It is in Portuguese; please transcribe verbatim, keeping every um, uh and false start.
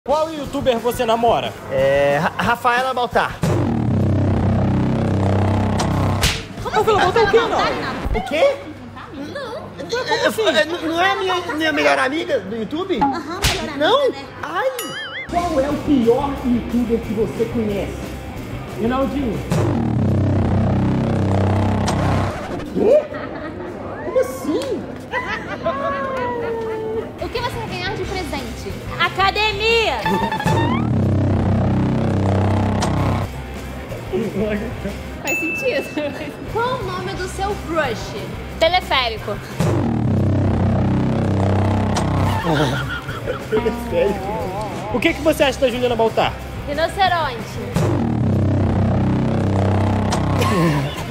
Qual youtuber você namora? É... Ra- Rafaela Baltar. Como Rafaela Baltar o quê, não? O quê? Não. Eu- assim? eu- Não é a minha, minha melhor amiga do YouTube? Aham, melhor amiga, Não? né? Ai! Qual é o pior youtuber que você conhece? Rinaldinho. Quê? Como assim? O que você quer ganhar de presente? Academia! Faz sentido. Qual o nome do seu crush? Teleférico. O que, que você acha da Juliana Baltar? Rinoceronte.